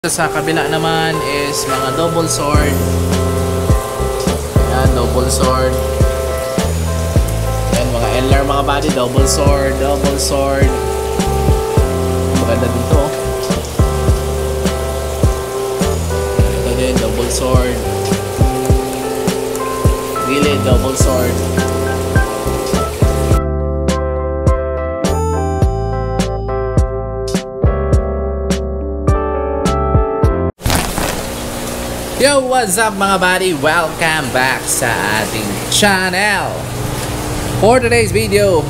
Sa kabila naman is mga double sword. Ayan, double sword. Ayan, mga LR mga body, double sword, double sword. Maganda dito. Ito din, double sword. Gilid, double sword. Yo, what's up mga buddy? Welcome back sa ating channel. For today's video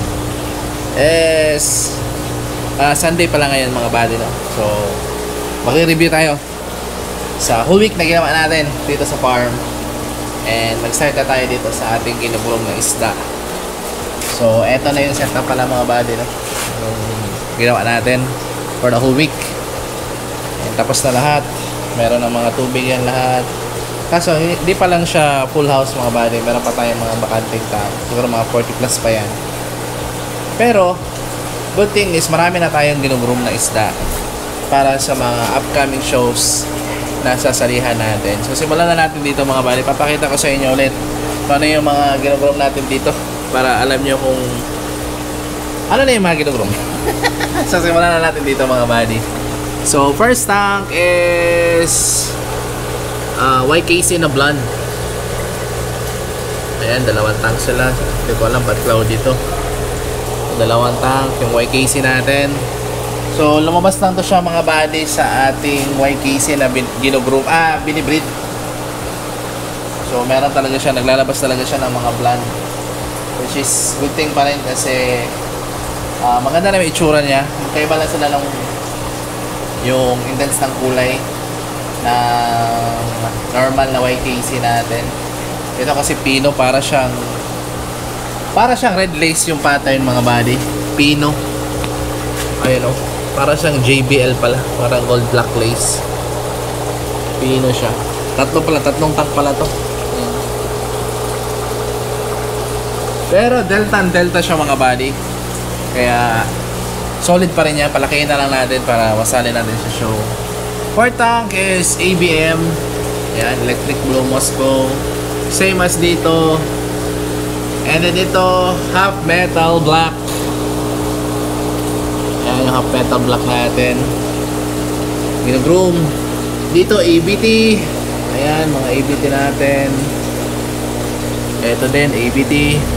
is Sunday pala ngayon mga buddy, no? So, mag-review tayo sa whole week na ginawa natin dito sa farm. And mag-start na tayo dito sa ating kinubulong na isda. So, eto na yung setup pala mga buddy, no? Yung ginawa natin for the whole week. And tapos na lahat. Meron ng mga tubig yan lahat. Kaso hindi pa lang siya full house mga buddy. Meron pa tayong mga bakanting tank. Siguro mga 40 plus pa yan. Pero good thing is marami na tayong ginugroom na isda para sa mga upcoming shows na sasalihan natin. So simulan na natin dito mga buddy. Papakita ko sa inyo ulit kung ano yung mga ginugroom natin dito para alam nyo kung ano na yung mga ginugroom. So simulan na natin dito mga buddy. So first tank is YKC na blonde. Ayan, dalawang tank sila. Hindi ko alam ba't cloud dito. Dalawang tank yung YKC natin. So lumabas lang to siya mga buddy sa ating YKC na binibreed. So meron talaga siya, naglalabas talaga siya ng mga blonde, which is good thing pa rin kasi maganda na may itsura niya. Kaiba lang sila ng yung intense ng kulay na normal na YKC natin. Ito kasi Pino, para siyang red lace yung pattern mga buddy. Pino. Ayun o. Para siyang JBL pala. Parang gold black lace. Pino siya. Tatlong tank pala to. Pero delta siya mga buddy. Kaya solid pa rin yan. Palakihin na lang natin para masali natin sa show. Fourth tank is ABM. Yan, Electric Blue Moscow. Same as dito. And then dito, half metal black. Yan yung half metal black natin. Ginugroom. Dito, ABT. Ayan, mga ABT natin. Ito din, ABT.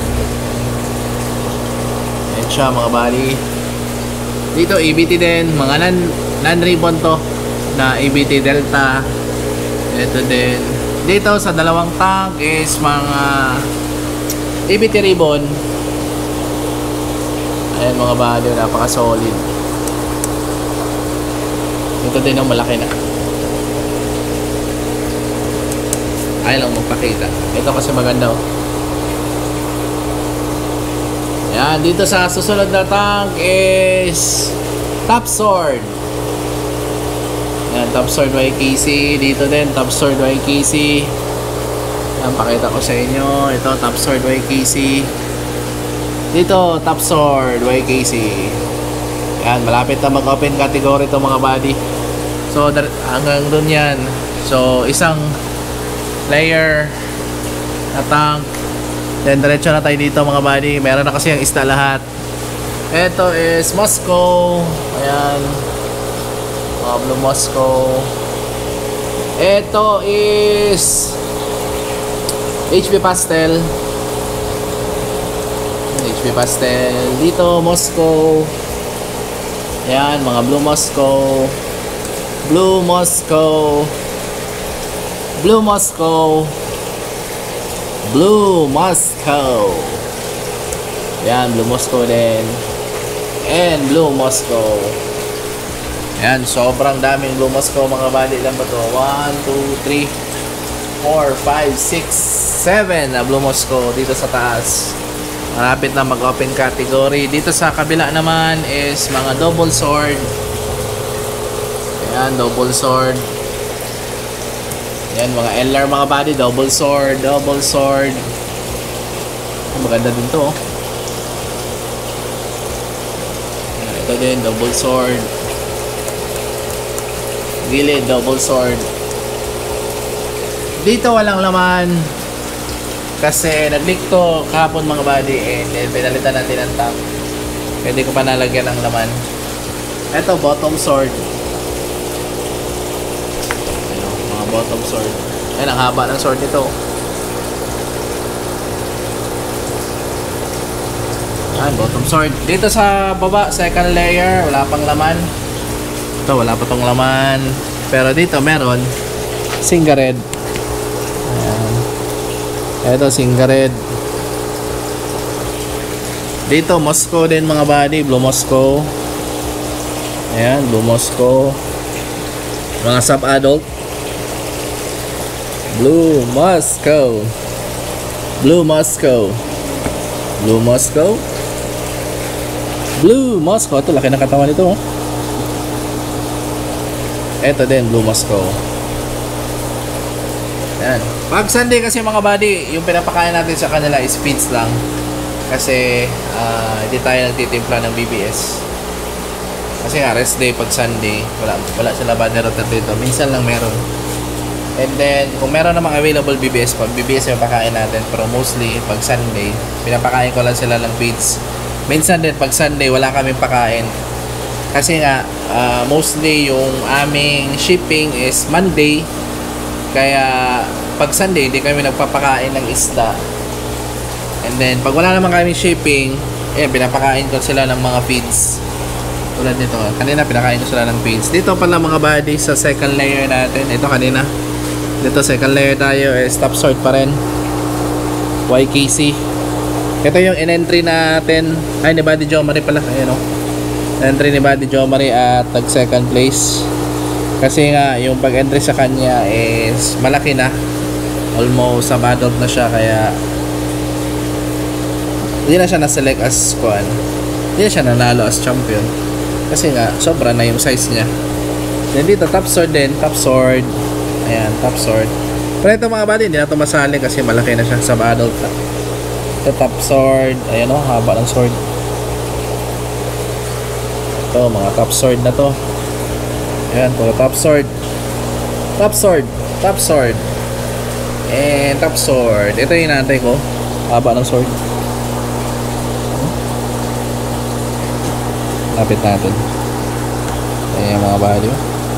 Ayan siya mga buddy. Dito ABT din, mga non-ribbon to na ABT Delta. Ito din. Dito sa dalawang tank is mga ABT ribbon. Ayan mga buddy, napaka-solid. Ito din ang malaki na. Ayaw lang magpakita. Ito kasi maganda oh. Yan, dito sa susunod na tank is Top Sword. Yan, Top Sword YKC. Dito din, Top Sword YKC. Yan, pakita ko sa inyo. Ito, Top Sword YKC. Dito, Top Sword YKC. Yan, malapit na mag-open category ito mga buddy. So, hanggang dun yan. So, isang layer na tank. Then diretso na tayo dito mga buddy. Meron na kasi yung isda lahat. Ito is Moscow. Ayan, Blue Moscow. Ito is HB Pastel. HB Pastel. Dito Moscow. Ayan, mga Blue Moscow. Blue Moscow. Blue Moscow. Blue Moscow. Yan, Blue Moscow din. And Blue Moscow. Yan, sobrang daming Blue Moscow mga buddy. Ilan ba to? 1, 2, 3, 4, 5, 6, 7 na Blue Moscow dito sa taas. Malapit na mag-open category. Dito sa kabila naman is mga double sword. Yan, double sword. Yan, mga LR mga body, double sword, double sword. Maganda din to. Ito din, double sword. Gilid, double sword. Dito walang laman. Kasi nag-leak to kahapon mga buddy. And then pinalitan natin ang top. Pwede ko pa nalagyan ng laman. Ito, bottom sword. Ayan, mga bottom sword. Ayan, ang haba ng sword nito. Ayan, bottom sword. Dito sa baba, second layer, wala pang laman. Ito, wala pa tong laman. Pero dito meron Singa Red. Ayan. Ito, Singa Red. Dito, Moscow din mga buddy. Blue Moscow. Ayan, Blue Moscow. Mga sub-adult. Blue Moscow. Blue Moscow. Blue Moscow. Blue Moscow. Ito, laki ng katawan nito. Oh. Ito din, Blue Moscow. Ayan. Pag Sunday kasi mga buddy, yung pinapakain natin sa kanila is feeds lang. Kasi hindi tayo nagtitimpla ng BBS. Kasi nga, rest day pag Sunday, wala sila bad rotor dito. Minsan lang meron. And then, kung meron namang available BBS, pag BBS yung pakain natin. Pero mostly, pag Sunday, pinapakain ko lang sila ng feeds. Minsan din, pag Sunday, wala kaming pakain. Kasi nga, mostly yung aming shipping is Monday. Kaya, pag Sunday, hindi kami nagpapakain ng isda. And then, pag wala naman kami shipping, pinapakain ko sila ng mga feeds. Tulad nito. Kanina, pinakain ko sila ng feeds. Dito pala mga buddy, sa second layer natin. Ito kanina. Dito, second layer tayo, top sword pa rin. YKC. Ito yung in-entry natin. Ay, ni Buddy Jomari pala. Ayan o. Entry ni Buddy Jomari at tag-second place. Kasi nga, yung pag-entry sa kanya is malaki na. Almost sub-adult na siya. Kaya, hindi na siya na-select as kuan. Hindi na siya nanalo as champion. Kasi nga, sobra na yung size niya. Then dito, top sword din. Top sword. Ayan, top sword. Pero ito mga buddy, hindi na ito masali kasi malaki na siya. Sub-adult na. Ito, top sword. Ayan o, haba ng sword. Ito, mga top sword na to. Ayan, puro top sword. Top sword. Top sword. And top sword. Ito yung inaantay ko. Haba ng sword. Lapit natin. Ayan mga buddy.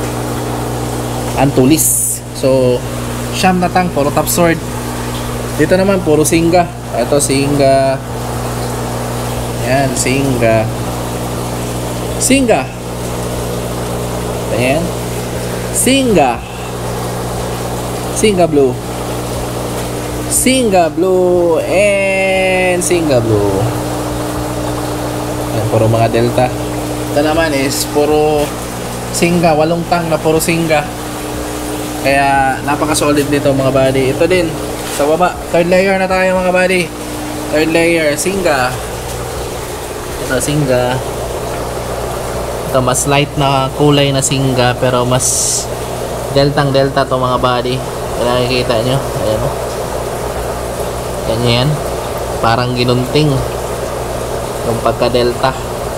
Antulis. So, siyam na tang, puro top sword. Dito naman, puro Singa. Ito, Singa. Ayan, Singa. Singa. Ayan. Singa. Singa Blue. Singa Blue. And Singa Blue. Ayan, puro mga Delta. Ito naman is puro Singa. 8 tang na puro Singa. Kaya napaka-solid nito mga buddy. Ito din. Sa baba. Third layer na tayo mga buddy. Third layer. Singa. Ito Singa. Ito mas light na kulay na Singa. Pero mas deltang delta to mga buddy. Kaya nakikita nyo. Ayan o. Ganyan. Parang ginunting. Yung pagka-delta.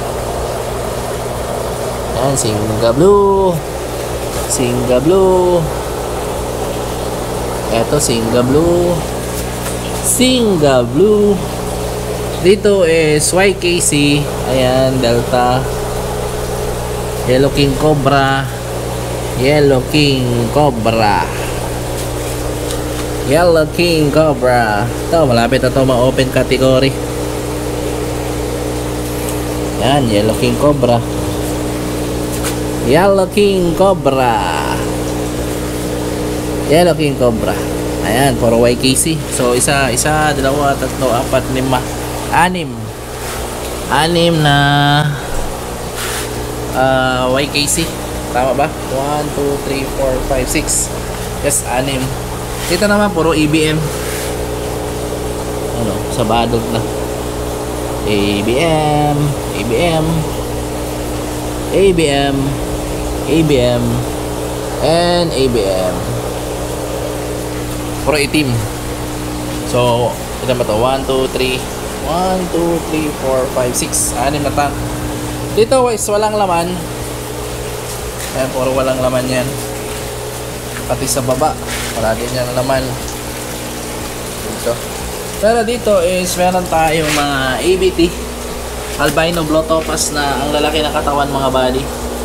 Ayan. Singa Blue. Singa Blue. Eto, Singa Blue. Singa Blue. Dito is YKC. Ayan, Delta. Yellow King Cobra. Yellow King Cobra. Yellow King Cobra. Ito, malapit na ito ma-open category. Ayan, Yellow King Cobra. Yellow King Cobra. Yellow King Cobra. Ayan, puro YKC. So, isa, dalawa, tatlo, apat, lima, anim. Anim na YKC. Tama ba? 1, 2, 3, 4, 5, 6. Yes, anim. Dito naman, puro EBM. Ano, sa badog na. ABM, ABM, ABM, ABM, and ABM. Puro itim. So, ito ba ito? 1, 2, 3 1, 2, 3, 4, 5, 6 6 na tank. Dito guys, walang laman. Ayan, puro walang laman yan. Pati sa baba, wala din yan laman. Dito. Pero dito is meron tayong mga ABT, albino blue topaz, na ang lalaki ng katawan mga buddy.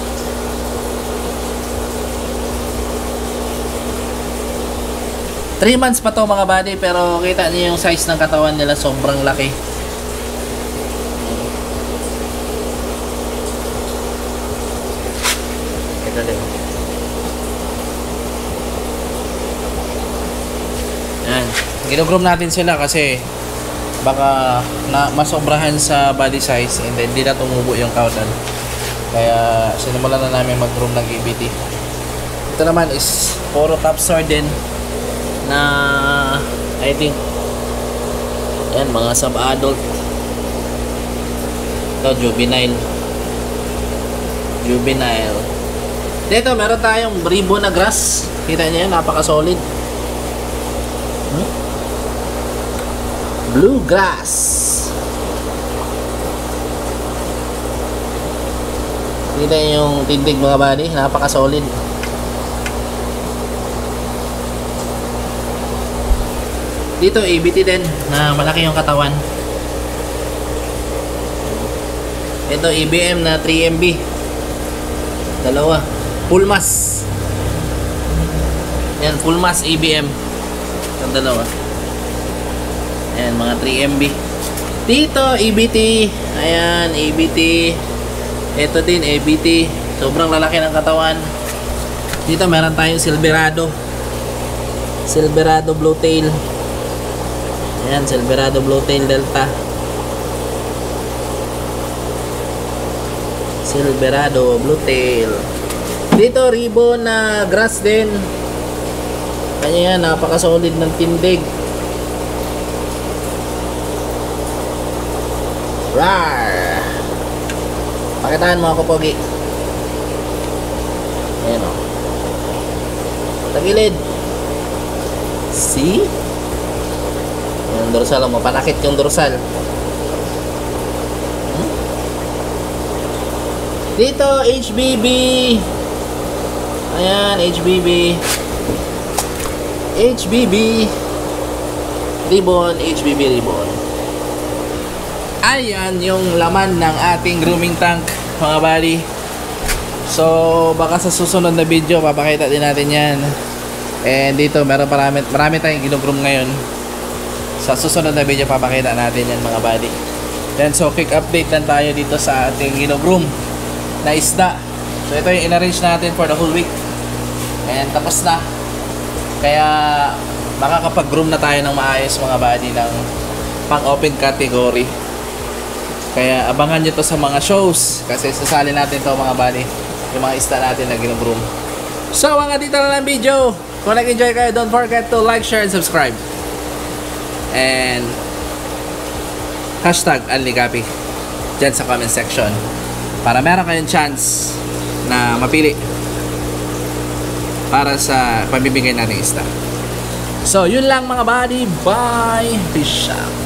Three months pa to mga buddy, pero kita niyo yung size ng katawan nila, sobrang laki. Ito din. Yan. Ginugroom natin sila kasi baka masobrahan sa body size and then hindi na tumubo yung kautan. Kaya sinimulan na namin mag-groom ng ABT. Ito naman is puro top sword din na I think yan, mga sub-adult. Ito, juvenile. Dito meron tayong ribbon na grass. Kita niyo yan, napaka-solid. Blue grass. Kita niyo yung tindig mga buddy, napaka-solid. Dito ABT din na malaki yung katawan. Ito ABM na 3MB. Dalawa. Full mass. Yan, full mass ABM. Ang dalawa. Ayan, mga 3MB. Dito ABT. Ayan, ABT. Ito din ABT. Sobrang lalaki ng katawan. Dito meron tayong Silverado. Silverado Blue Tail. Ayan, Silverado Blue Tail Delta. Silverado Blue Tail. Dito ribbon na grass din. Kanya yan, napaka-solid ng tindig. Rawr! Pakitaan mo ako, Pogi. Ayan o. Tagilid. See? Yung dorsal, mapanakit yung dorsal. Dito HBB. Ayan, HBB ribbon. Ayan yung laman ng ating grooming tank mga buddy. So baka sa susunod na video papakita din natin yan. And dito meron marami tayong ginugroom ngayon. Sa susunod na video papakita natin yan mga buddy. Then so quick update lang tayo dito sa ating ginugroom na isda. So ito yung in-arrange natin for the whole week. And tapos na. Kaya makakapag-groom na tayo ng maayos mga buddy ng pang-open category. Kaya abangan nyo to sa mga shows. Kasi sasali natin to mga buddy, yung mga isda natin na ginugroom. So hanggang dito na lang video. Kung nag-enjoy kayo, don't forget to like, share, and subscribe. And #Alnigapi dyan sa comment section para meron kayong chance na mapili para sa pamimigay nating isda. So yun lang mga buddy. Bye. Peace out.